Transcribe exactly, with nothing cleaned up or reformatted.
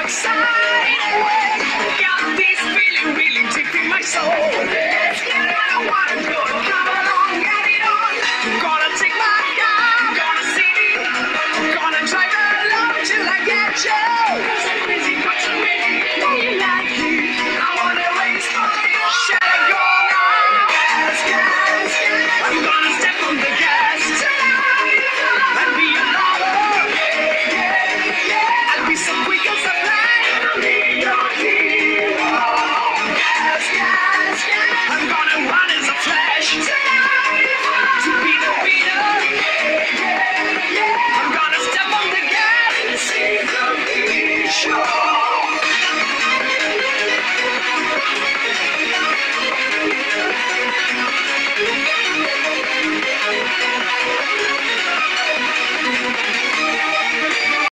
dark side. Got this feeling really deep in my soul. Let's get out, I wanna go.